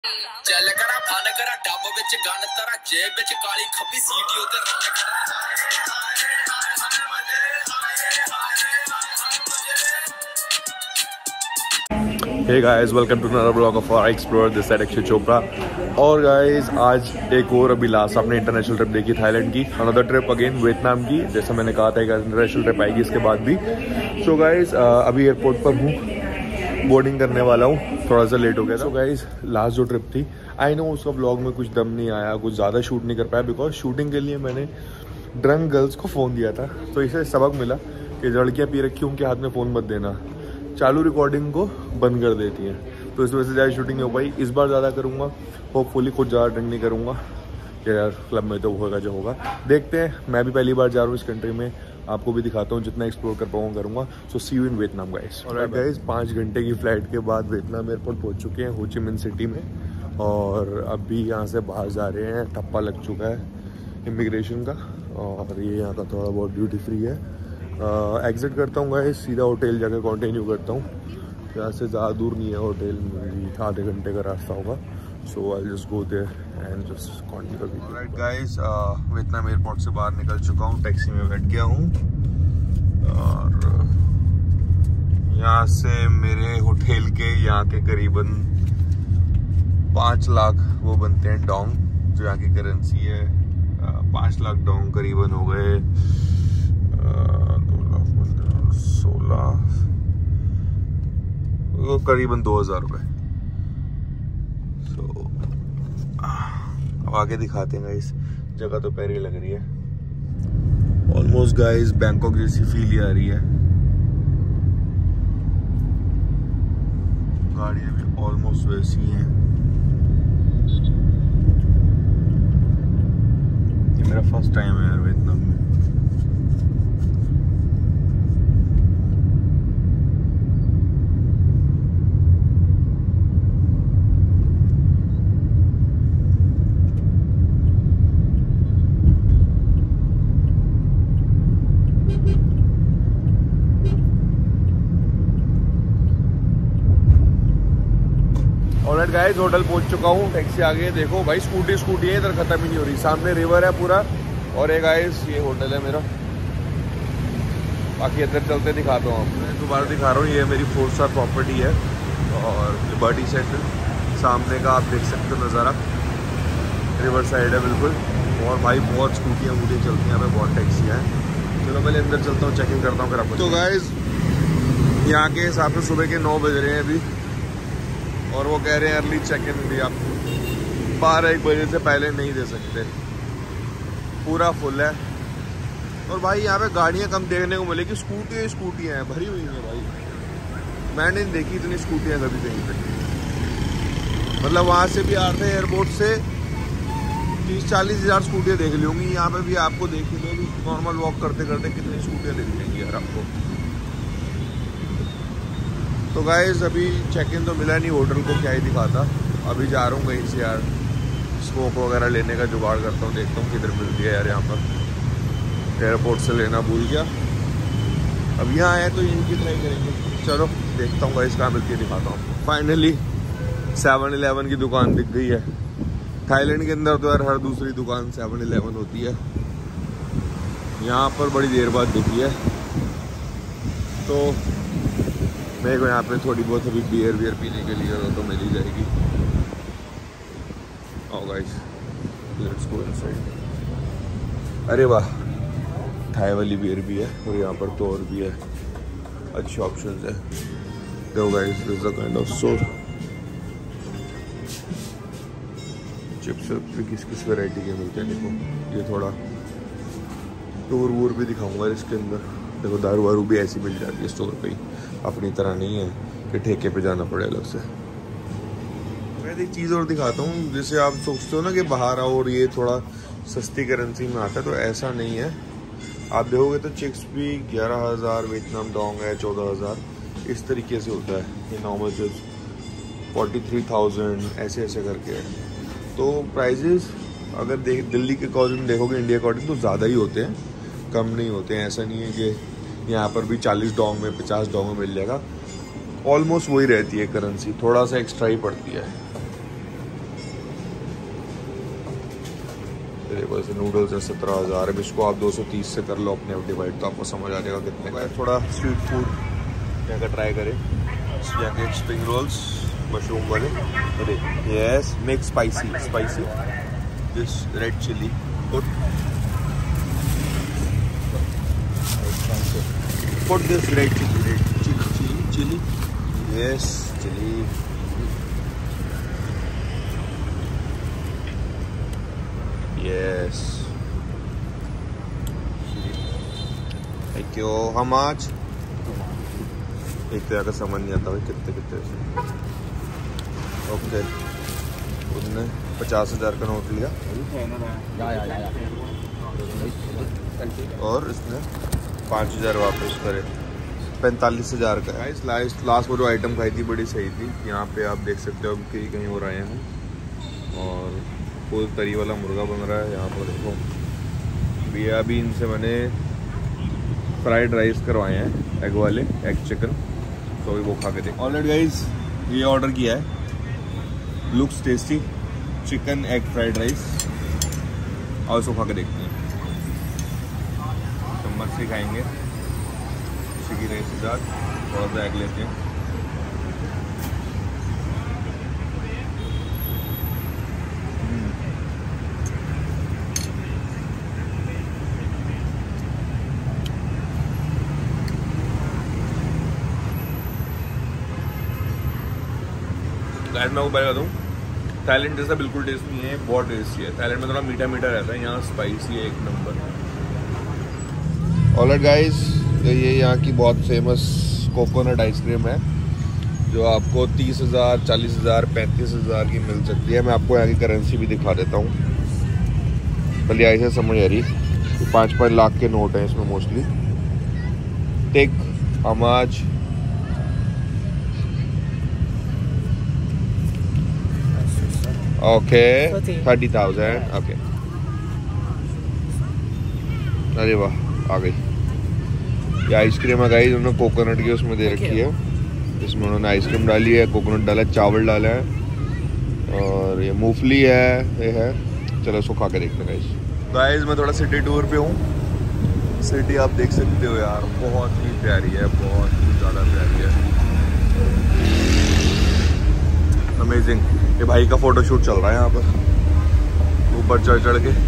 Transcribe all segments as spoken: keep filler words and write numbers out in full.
चल करा फन करा डब विच गन तरा जेब विच काली खब्बी सीटी उते रन खड़ा। Hey guys, welcome to another vlog of our Explorer. This side Akshay Chopra. और guys आज एक और अभी लास्ट अपने इंटरनेशनल ट्रिप देखी थाईलैंड की, अनदर ट्रिप अगेन वियतनाम की। जैसा मैंने कहा था कि इंटरनेशनल ट्रिप आएगी इसके बाद भी। सो so गाइज अभी एयरपोर्ट पर हूँ, बोर्डिंग करने वाला हूँ, थोड़ा सा लेट हो गया था। सो गाइज लास्ट जो ट्रिप थी, आई नो उसका व्लॉग में कुछ दम नहीं आया, कुछ ज़्यादा शूट नहीं कर पाया बिकॉज शूटिंग के लिए मैंने ड्रंक गर्ल्स को फ़ोन दिया था। तो इसे सबक मिला कि लड़कियाँ पी रखी उनके हाथ में फ़ोन मत देना, चालू रिकॉर्डिंग को बंद कर देती हैं। तो इस वजह से ज़्यादा शूटिंग नहीं हो पाई। इस बार ज़्यादा करूँगा, होपफुली खुद ज़्यादा ड्रिंक नहीं करूँगा कि यार क्लब में तो होगा जो होगा, देखते हैं। मैं भी पहली बार जा रहा हूँ इस कंट्री में, आपको भी दिखाता हूँ, जितना एक्सप्लोर कर पाऊँगा करूँगा। So see you in Vietnam guys. और गाइस पाँच घंटे की फ़्लाइट के बाद वियतनाम एयरपोर्ट पहुँच चुके हैं, हो ची मिन सिटी में। और अभी यहाँ से बाहर जा रहे हैं, ठप्पा लग चुका है इमिग्रेशन का, और ये यहाँ का थोड़ा बहुत ड्यूटी फ्री है। एग्जिट करता हूँ गाइस, सीधा होटल जाकर कंटिन्यू करता हूँ। यहाँ से ज़्यादा दूर नहीं है होटल, मेरी आधे घंटे का रास्ता होगा। So I just go there and just continue. Alright guys, Vietnam airport से बाहर निकल चुका हूँ, टैक्सी में बैठ गया हूँ। और यहाँ से मेरे होटल के यहाँ के करीबन पाँच लाख वो बनते हैं डोंग, जो यहाँ की करेंसी है। पाँच लाख डोंग करीबन हो गए दो लाख पंद्रह सोलह वो करीबन दो हजार रुपये। सो अब आगे दिखाते हैं गाइस, जगह तो प्यारी लग रही है, ऑलमोस्ट गाइस बैंकॉक जैसी फील आ रही है। गाड़ियां भी ऑलमोस्ट वैसी हैं। ये मेरा फर्स्ट टाइम है यार वियतनाम में। ऑलराइट गाइस, होटल पहुंच चुका हूँ, टैक्सी आ गई है। देखो भाई स्कूटी स्कूटी है, इधर खत्म ही नहीं हो रही। सामने रिवर है पूरा, और ये गाइस ये होटल है मेरा। बाकी इधर चलते दिखाता हूँ आपको, मैं दोबारा दिखा रहा हूँ। ये मेरी फोर स्टार प्रॉपर्टी है और लिबर्टी सेंटर सामने का आप देख सकते हो नज़ारा, रिवर साइड है बिल्कुल। और भाई बहुत स्कूटियाँ वूटियाँ चलती हैं, हमें बहुत टैक्सियाँ हैं। चलो पहले अंदर चलता हूँ, चेकिंग करता हूँ फिर आपको। तो गाइस यहाँ के हिसाब से सुबह के नौ बज रहे हैं अभी, और वो कह रहे हैं अर्ली चेक इन भी आप बारह एक बजे से पहले नहीं दे सकते, पूरा फुल है। और भाई यहाँ पे गाड़ियाँ कम देखने को मिलेगी, स्कूटी स्कूटियाँ हैं भरी हुई हैं भाई। मैंने नहीं देखी इतनी स्कूटियाँ कभी कहीं पे। मतलब वहाँ से भी आते हैं एयरपोर्ट से तीस चालीस हज़ार स्कूटियाँ देख ली होंगी, यहाँ पे भी आपको देखने में भी नॉर्मल वॉक करते करते कितनी स्कूटियाँ दिख जाएंगी यार आपको। तो गाइस अभी चेक इन तो मिला नहीं, होटल को क्या ही दिखाता। अभी जा रहा हूँ कहीं से यार, स्मोक वगैरह लेने का जुगाड़ करता हूँ, देखता हूँ किधर मिलती है यार। यहाँ पर एयरपोर्ट से लेना भूल गया, अब यहाँ आए तो इनकी ट्राई करेंगे। चलो देखता हूँ गाइस कहाँ मिलती है, दिखाता हूँ। फाइनली सेवन इलेवन की दुकान दिख गई है। थाईलैंड के अंदर तो यार हर दूसरी दुकान सेवन इलेवन होती है, यहाँ पर बड़ी देर बाद दिखी है। तो मेरे को यहाँ पे थोड़ी बहुत अभी बियर वियर पीने के लिए तो मिल ही जाएगी। आओ गाइस लेट्स गो इनसाइड। अरे वाह, थाई वाली बियर भी है, और यहाँ पर तो और भी है, अच्छे ऑप्शंस है। देखो guys this is the kind of store. Chips भी किस किस वैरायटी के मिलते हैं। देखो ये थोड़ा टूर वूर भी दिखाऊंगा इसके अंदर। देखो दारू वारू भी ऐसी मिल जाती है स्टोर पे ही, अपनी तरह नहीं है कि ठेके पे जाना पड़े अलग से। मैं एक चीज़ और दिखाता हूँ, जैसे आप सोचते हो ना कि बाहर आओ और ये थोड़ा सस्ती करेंसी में आता है, तो ऐसा नहीं है। आप देखोगे तो चिक्स भी ग्यारह हज़ार वियतनाम डोंग है चौदह हज़ार, इस तरीके से होता है। ये नॉर्मल जो फोर्टी थ्री थाउजेंड ऐसे ऐसे करके है। तो प्राइजेस अगर देख दिल्ली के अकॉर्डिंग देखोगे, इंडिया के अकॉर्डिंग तो ज़्यादा ही होते हैं, कम नहीं होते हैं। ऐसा नहीं है कि यहाँ पर भी चालीस डोंग में पचास डोंग में मिल जाएगा, ऑलमोस्ट वही रहती है करेंसी, थोड़ा सा एक्स्ट्रा ही पड़ती है। ये देखो ऐसे नूडल्स है सत्रह हज़ार। अब इसको आप दो सौ तीस से कर लो अपने आप डिवाइड, तो आपको समझ आ जाएगा कितने का। थोड़ा स्ट्रीट फूड क्या का ट्राई करें। यहाँ के स्प्रिंग रोल्स मशरूम वाले, अरे yes mix spicy spicy this red chilli put put this red chilli red chilli chilli chilli yes chilli. Yes thank you. How much? एक तरह का समझ नहीं आता भाई कितने कितने से। ओके उसने पचास हजार का नोट लिया और इसने पाँच हजार वापस करे, पैंतालीस हजार का है। इस लास्ट लास्ट वो जो आइटम खाई थी बड़ी सही थी। यहाँ पे आप देख सकते हो कि कहीं और आए हैं और फुल तरी वाला मुर्गा बन रहा है यहाँ पर। देखो भैया अभी इनसे मैंने फ्राइड राइस करवाए हैं एग वाले, एग चिकन, तो अभी वो खा के देखो। ऑलरेडी गाइस ये ऑर्डर किया है, looks tasty chicken egg fried rice, और इसको खा के देखते हैं। चम्मच से खाएंगे उसी की राइस के साथ, थोड़ा सा एग लेते हैं। गाइस मैं वो बता दूँ, थाईलैंड जैसा बिल्कुल टेस्ट नहीं है, बहुत टेस्टी है। थाईलैंड में थोड़ा मीठा मीठा रहता है, यहाँ स्पाइसी है एक नंबर। ऑलराइट गाइस, ये यहाँ की बहुत फेमस कोकोनट आइसक्रीम है जो आपको तीस हज़ार चालीस हज़ार पैंतीस हज़ार की मिल सकती है। मैं आपको यहाँ की करेंसी भी दिखा देता हूँ, भले ऐसे समझ आ रही। पाँच पाँच लाख के नोट हैं इसमें मोस्टली। टेक अमाज ओके थर्टी थाउजेंड ओके। अरे वाह आ गई। ये आइसक्रीम है गाइस, उन्होंने कोकोनट की उसमें दे रखी है। इसमें उन्होंने आइसक्रीम डाली है, कोकोनट डाला है, चावल डाला है और ये मूंगफली है ये है। चलो इसको खा के देखते हैं गाइस। गाइस मैं थोड़ा सिटी टूर पे हूँ। सिटी आप देख सकते हो यार, बहुत ही प्यारी है, बहुत ही ज़्यादा प्यारी है, अमेजिंग। ये भाई का फोटो शूट चल रहा है यहाँ पर ऊपर चढ़ चढ़ के।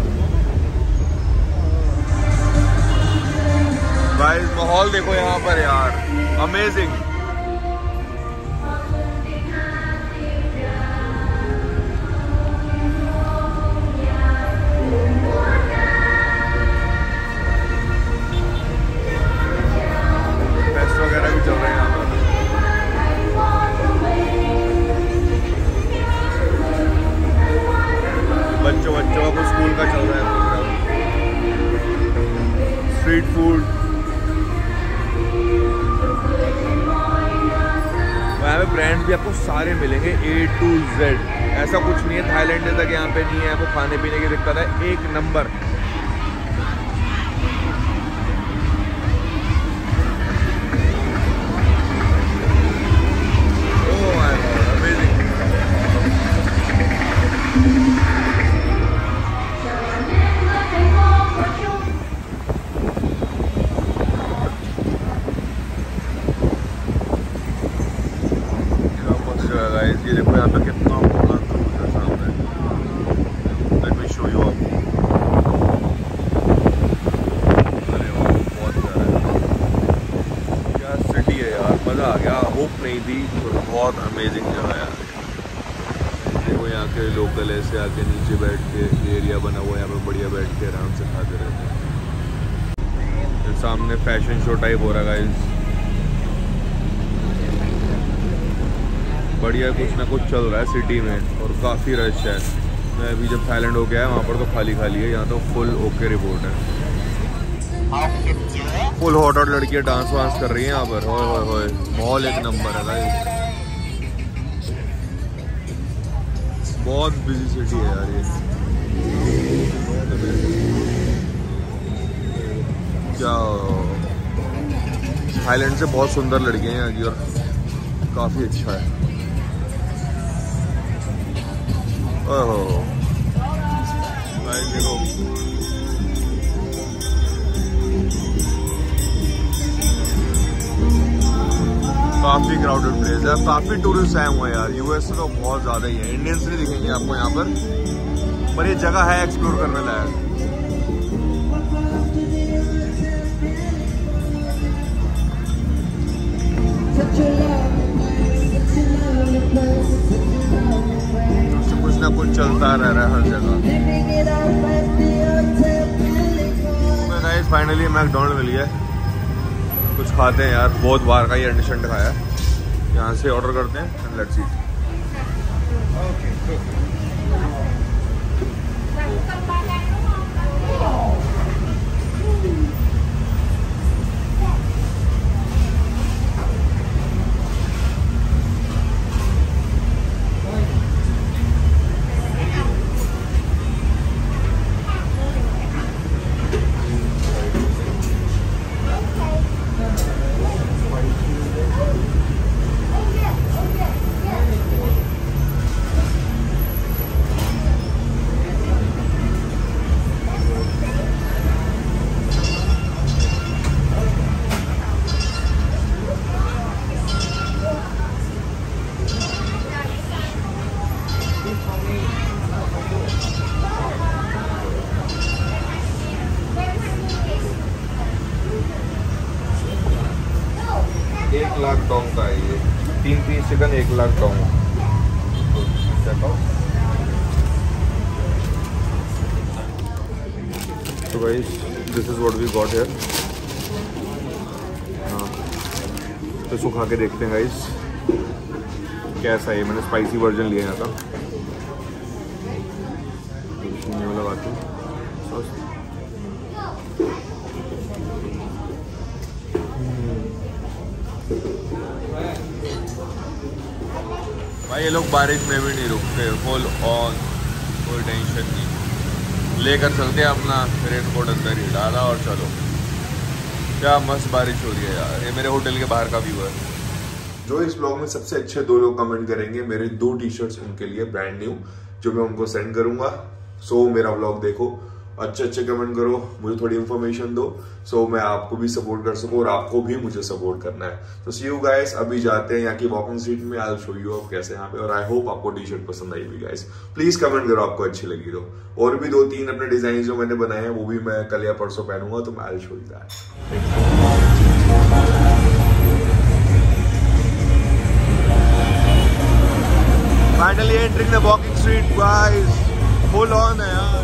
गाइस माहौल देखो यहाँ पर यार, अमेजिंग। फेस्ट वगैरह भी चल रहे हैं यहाँ पर। बच्चों बच्चों का स्कूल का चल रहा है प्रोग्राम। स्ट्रीट फूड यहाँ पे ब्रांड भी आपको सारे मिलेंगे ए टू जेड। ऐसा कुछ नहीं है थाईलैंड जैसा कि यहाँ पे नहीं है आपको खाने पीने की दिक्कत है, एक नंबर। Oh my god amazing. ये देखो यहाँ पे कितना बड़ा क्रूज है सामने। Let me show you up. अरे वाह बहुत प्यारा है, क्या सिटी है यार, मज़ा आ गया। होप नहीं थी, बहुत अमेजिंग जगह है। देखो यहाँ के लोकल ऐसे आके नीचे बैठ के एरिया बना हुआ है, यहाँ पे बढ़िया बैठ के आराम से खाते रहते हैं। सामने फैशन शो टाइप हो रहा है, बढ़िया कुछ ना कुछ चल रहा है सिटी में और काफ़ी रश है। मैं अभी जब थाईलैंड हो गया है वहाँ पर तो खाली खाली है, यहाँ तो फुल ओके रिपोर्ट है। फुल हॉट हॉट लड़कियाँ डांस वांस कर रही हैं यहाँ पर। होए होए होए माहौल एक नंबर है भाई, बहुत बिजी सिटी है यार ये। क्या थाईलैंड से बहुत सुंदर लड़कियाँ हैं यहाँ की और काफ़ी अच्छा है। ओहो काफी क्राउडेड प्लेस है, काफी टूरिस्ट आए हुए हैं यार। यूएस से तो बहुत ज्यादा ही है, इंडियंस नहीं दिखेंगे आपको यहाँ पर, पर ये जगह है एक्सप्लोर करने लायक। कुछ ना कुछ चलता रह रहा है हर जगह। गाइस फाइनली मैकडोनल्ड मिल गया, कुछ खाते हैं यार। बहुत बार का ये अंडरस्टैंड खाया है, यहाँ से ऑर्डर करते हैं एंड लेट्स ईट। एक लाख डोंग का है ये, तीन पीस चिकन एक लाख डोंग। तो guys this is what we got here. हाँ तो इसको खा के देखते हैं गाइस कैसा है। मैंने स्पाइसी वर्जन लिया यहाँ का, लगाती हूँ सॉस। भाई ये लोग बारिश में भी नहीं रुकते, फुल ऑन, कोई टेंशन नहीं, लेकर चलते हैं अपना रेनकोट अंदर ही डाला और चलो। क्या मस्त बारिश हो रही है यार। ये मेरे होटल के बाहर का व्यू है। जो इस ब्लॉग में सबसे अच्छे दो लोग कमेंट करेंगे, मेरे दो टी शर्ट्स उनके लिए ब्रांड न्यू, जो मैं उनको सेंड करूंगा। सो मेरा ब्लॉग देखो, अच्छे अच्छे कमेंट करो, मुझे थोड़ी इन्फॉर्मेशन दो, सो मैं आपको भी सपोर्ट कर सकूं और आपको भी मुझे सपोर्ट करना है। तो सी यू गाइस, अभी जाते हैं यहाँ की वॉकिंग स्ट्रीट में। आई शो यू आप कैसे यहाँ पे, और आई होप आपको टी शर्ट पसंद आई हुई गाइस। प्लीज कमेंट करो आपको अच्छी लगी तो। और भी दो तीन अपने डिजाइन जो मैंने बनाए हैं वो भी मैं कल या परसों पहनूंगा, तो मैं I show you that. Finally entering the walking street guys, full on है यार।